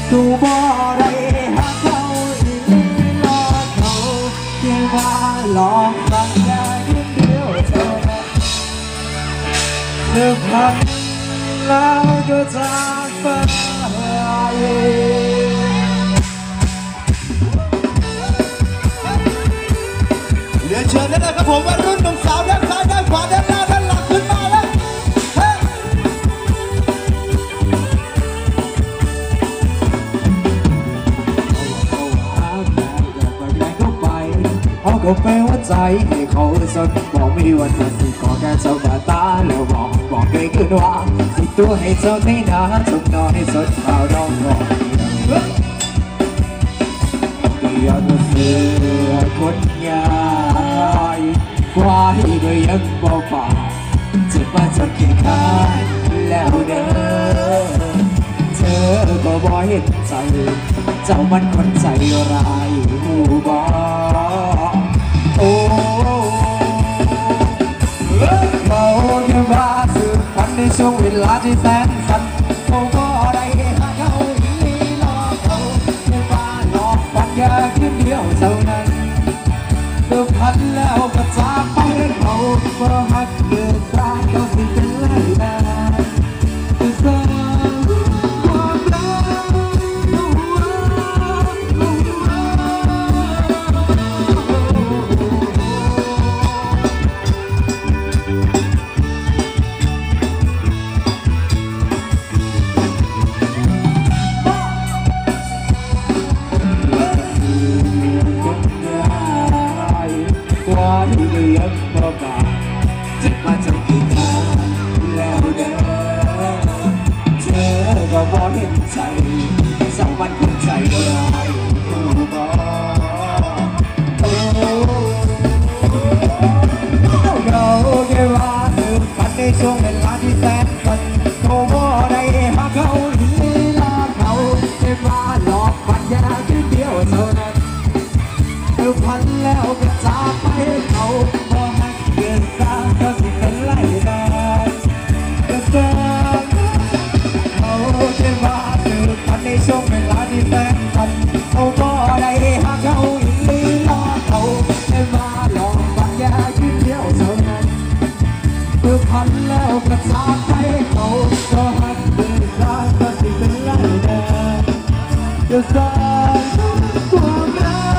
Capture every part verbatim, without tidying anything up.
กูบ่ได้หักเขาอีกรอเขาเพียงว่าลองฟังแค่คืนเดียวเท่านั้นเธอพันแล้วก็จากไปเรียนเชิญได้เลยครับผมวัยรุ่นหนุ่มสาวด้านซ้ายด้านขวาด้านหน้าด้านหลังขึ้นมาแล้วเขาก็แปลว่าใจให้เขาสนบอกไม่วันวันสิขอแค่เจ้าบาตาแล้วบอกบอกเคยขึ้นว่าสิตัวให้เจ้าได้นะทุกนอนให้สดข่าวน้องบอกเดียวตัวเสือคนยายควายก็ยังบอกป่าจะมาจากเขียนข้างแล้วเด้อเธอก็บอกเห็นใจเจ้ามันคนใจร้ายหูบอกโอ้เขาแค่มาสืบพันในช่วงเวลาที่แสนสั้นเขาก็ได้หาเขาอีหลอกเขาแค่มาหลอกปัญญาคืนเดียวเท่านั้นสืบพันแล้วก็จากไปเขาก็หักเกิดตายก็สิเป็นไรนะจะสร้างความรักจะมาจนกี่ครั้งแล้วเด้อเธอก็บอกเห็นใจสองวันคนใจร้ายกูบอกเราแค่ว่าเดินผ่านในช่วงเวลาที่แสนสั้นเขาบอกได้หาเขาอีลาเขาแค่ว่าหลอกปัญญาคืนเดียวเท่านั้นเธอพันแล้วก็จากไปเขาเกิดสร้างก็สิเป็นไรได้ก็สร้างเขาแค่มาสืบพันในช่วงเวลาที่แสนสั้นเขาก็ได้หาเขาอีกหลอกเขาแค่มาหลอกปัญญาคืนเดียวเท่านั้นเกิดพันแล้วก็จากไปเขาก็หักเกิดสร้างก็สิเป็นไรได้ก็สร้างความรัก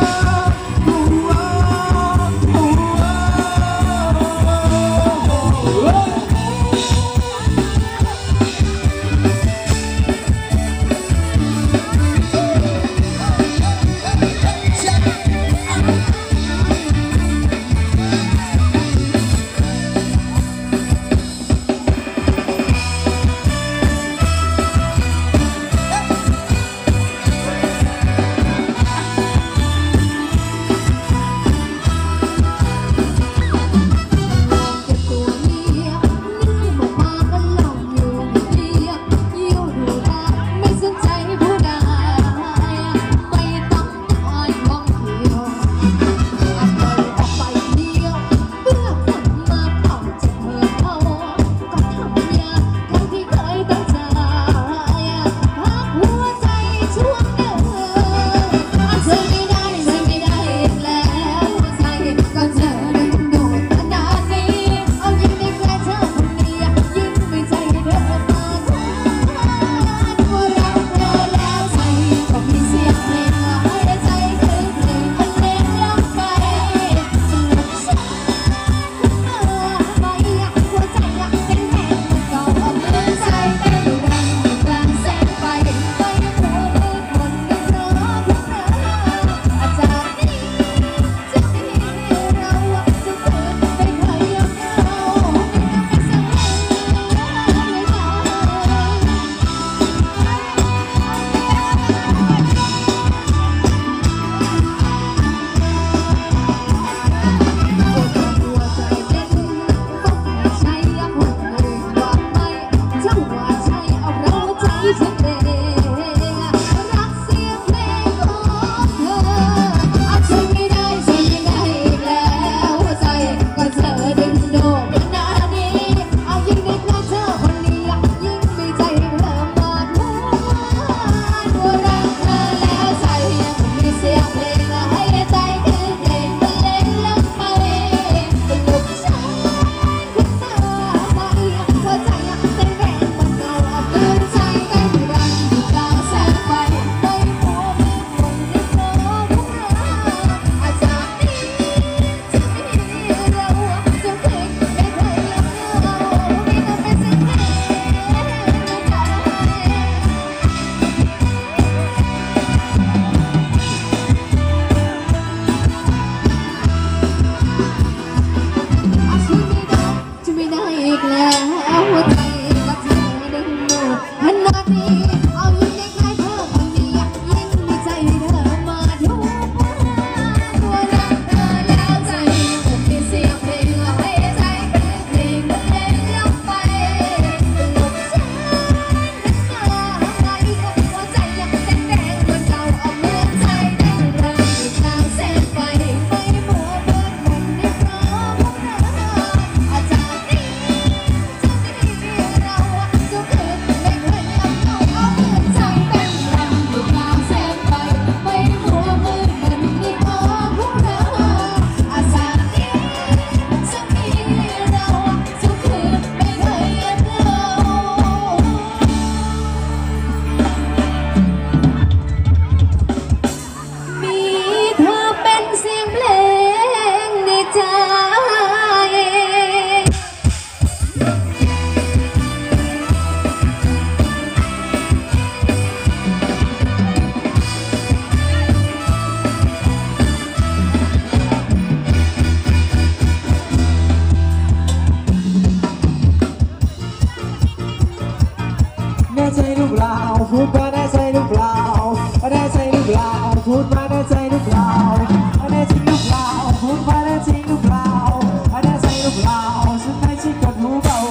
แน่ใจหรือเปล่าพูดมาแน่ใจหรือเปล่าแน่ใจหรือเปล่าพูดมาแน่ใจหรือเปล่าแน่จริงหรือเปล่าพูดมาแน่จริงหรือเปล่าแน่ใจหรือเปล่าฉันไม่ใช่กดหูเบา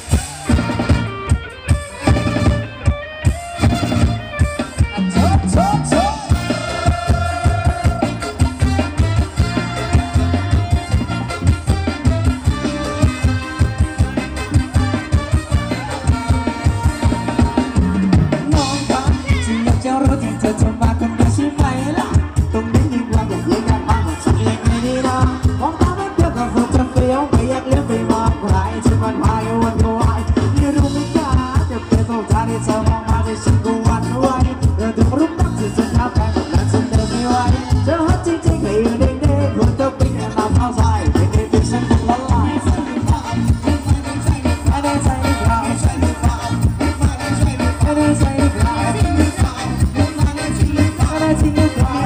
เธอจะมาคนเดียวใช่ไหมล่ะตรงนี้ดีกว่าอย่าเลี้ยงกันมากกว่าฉันเองไม่ดีนะมองตาไม่เดียวกับเธอจะเฟี้ยวไม่อยากเลี้ยงไปมองใครฉันมันพายวันวายไม่รู้ไม่กล้าจะเป็นตัวตาที่เธอมองมาที่ฉันก็วันไหวเธอถูกรุมตั้งที่ฉันทับแพ้แต่ฉันเดินไม่ไหวเธอฮัดจริงๆให้อยู่เด็กๆคุณต้องเป็นอย่างเราเข้าใจเป็นเด็กที่ฉันต้องละลายไม่ได้ใจหรือเปล่าไม่ได้ใจหรือเปล่าจริงหรือเปล่า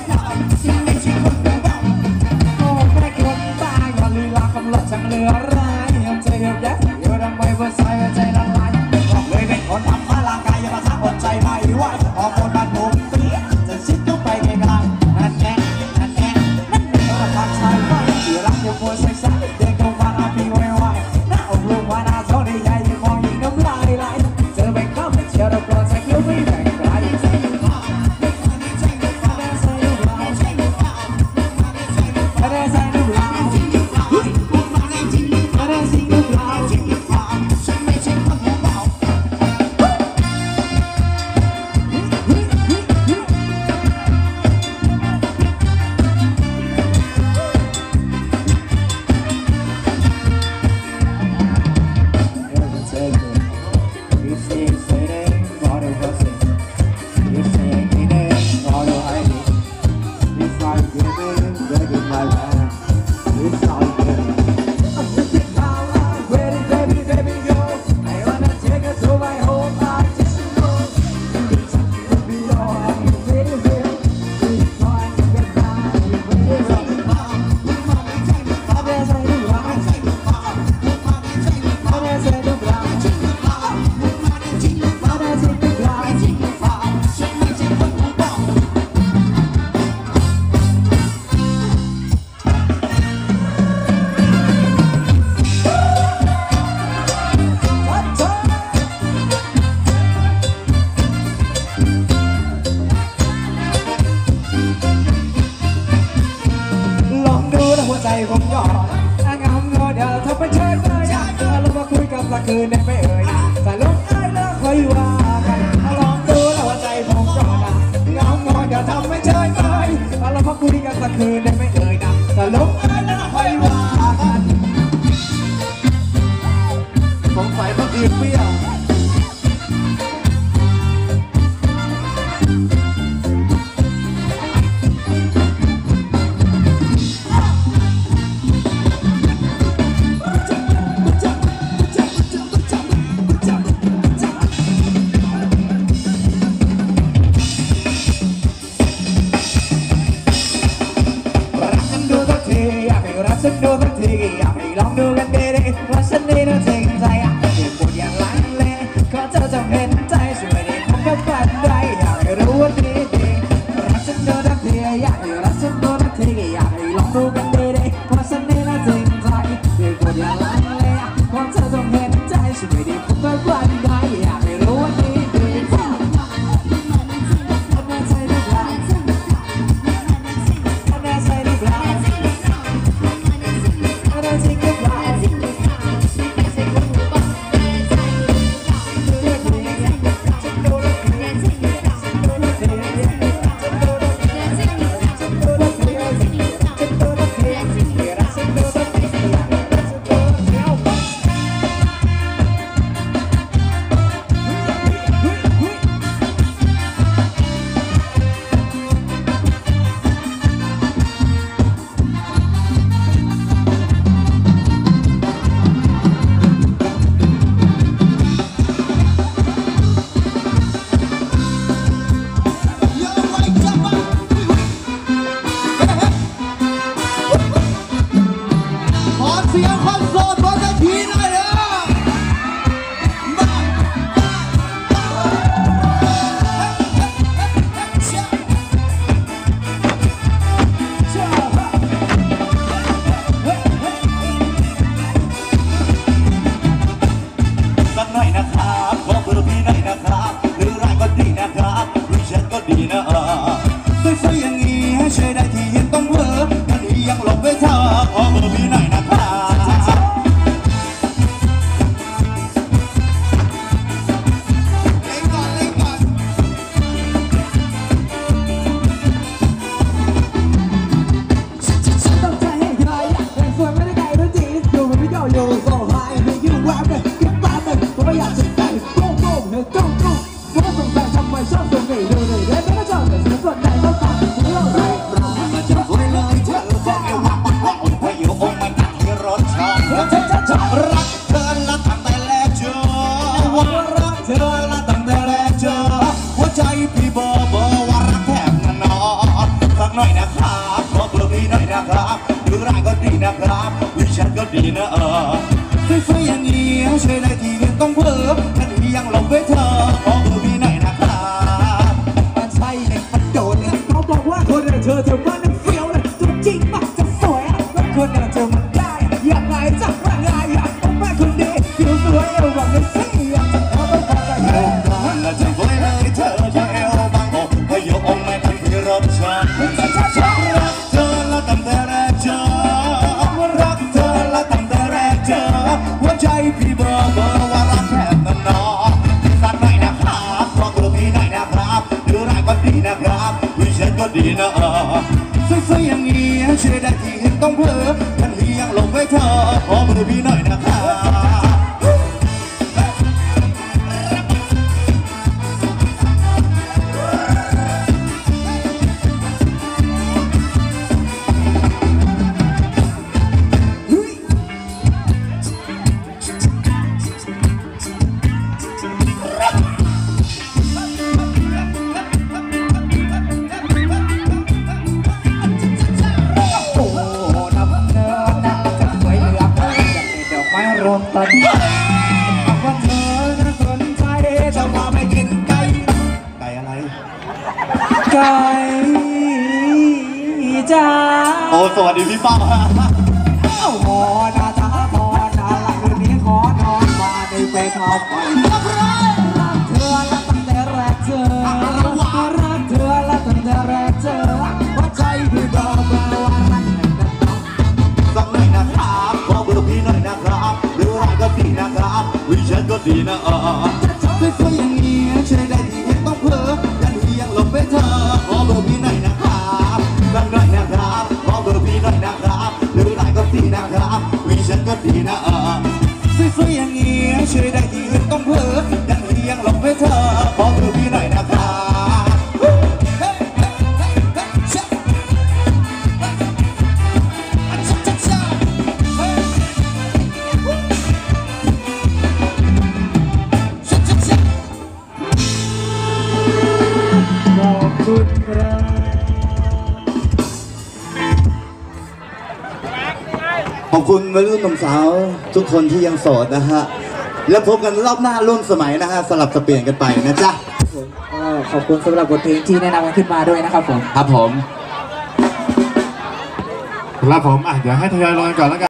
โอ้แค่คนตายก็ลือลากำลังช่างเหลือร้ายยังใจเดียวแย่อยู่ทำไมว่าใจว่าใจละลายบอกเลยเป็นคนทำมาร่างกายยังมาทักอดใจไม่ไหวพอคนบ้านผมเปลี่ยนจะชิดต้องไปไกลๆนั่นแน่นั่นแน่นั่นเป็นตัวทางชายไฟที่รักยังมัวใส่ใส่เดินเข้ามาหน้าพี่ไวๆหน้าอกลงมาหน้าเท่าใหญ่ยังมองยิ่งน้ำลายไหลเจอแบ่งข้ามเชียร์เราปลอดใจเคี้ยวไม่แบ่งใครผมยอมงามงอเดี๋ยวเธอไปเชิญเลยเรามาคุยกันสักคืนได้ไหมเอ่ยแต่ลงได้แล้วค่อยว่ากันลองดูแล้วว่าใจผมยอมนะงามงอเดี๋ยวทำไม่เชิญเลยเรามาคุยกันสักคืนได้ไหมเอ่ยนะแต่ลงได้แล้วค่อยว่ากันสงสัยมันอื่นเปรี้ยว我总在上班上总给六六人别的账本是算在都打不要来มาจะสวยเลยเธอก็ไม่ว่าว่าอุ่นพายุองค์มันตัดที่รถชอบรักเธอละตั้งแต่แรกเจอว่ารักเธอละตั้งแต่แรกเจอหัวใจพี่เบอร์เบอร์ว่ารักแทบนอนสักหน่อยนะครับขอเบอร์พี่หน่อยนะครับดูร่างก็ดีนะครับวิชันก็ดีนะเออสวยๆอย่างนี้ช่วยได้ทีต้องเพิ่มทันทียังหลงไปเธอขอเบอร์พี่หน่อยนะครับมันใช่เด็กมันโดนเขาบอกว่าคนอย่างเธอเธอมันนั้นเฟี้ยวเลยตัวจริงมักจะสวยแล้วคนอย่างเธอมันได้ยังไงจะว่าไงต้องแม่คนดีผิวสวยเอวบางเลยสิอยากจะขอต้องขอกันเธอและจะสวยเลยเธอจะเอวบางอกพยองไม่ทันที่รถชนรักเธอละตั้งแต่แรกเจอรักเธอละตั้งแต่แรกเจอหัวใจพี่เบอร์เบอร์ว่ารักแทบนอนสักหน่อยนะครับขอเบอร์พี่หน่อยนะครับดูร่างก็ดีนะครับวิชันก็ดีนะเออสวยๆอย่างนี้ช่วยได้ทีต้องเพิ่มทันทียังหลงไปเธอขอเบอร์พี่หน่อยนะครับรวมตันว่าเธอน่าสนใจจะพาไปกินไก่ไก่อะไรไก่จ้าโอ้สวัสดีพี่ป้าเอ้าพอนาจ้าพอนาละคืนนี้ขอนอนมาในเปรย์ขอบรักเธอละตั้งแต่แรกเจอรักเธอละตั้งแต่แรกเจอหัวใจพี่บอกว่ารักสักหน่อยนะครับขอเบอร์พี่หน่อยนะครับดูร่างก็ดีนะครับวิชันก็ดีนะเออสวยๆอย่างนี้ช่วยได้ทีต้องเพิ่มยันทียังหลงไปเธอขอเบอร์พี่หน่อยนะครับสักหน่อยนะครับขอเบอร์พี่หน่อยนะครับดูร่างก็ดีนะครับวิชันก็ดีนะเออสวยๆอย่างนี้ช่วยได้ทีต้องเพิ่มยันทียังหลงไปเธอขอเบอร์พี่หน่อยนะครับขอบคุณวัยรุ่นหนุ่มสาวทุกคนที่ยังโสดนะฮะแล้วพบกันรอบหน้าร่วมสมัยนะฮะสลับสเปลี่ยนกันไปนะจ๊ะขอบคุณสำหรับบทเพลงที่แนะนำกันขึ้นมาด้วยนะครับผมครับผมครับผมอ่ะเดี๋ยวให้ทยอยลงกันก่อนแล้วกัน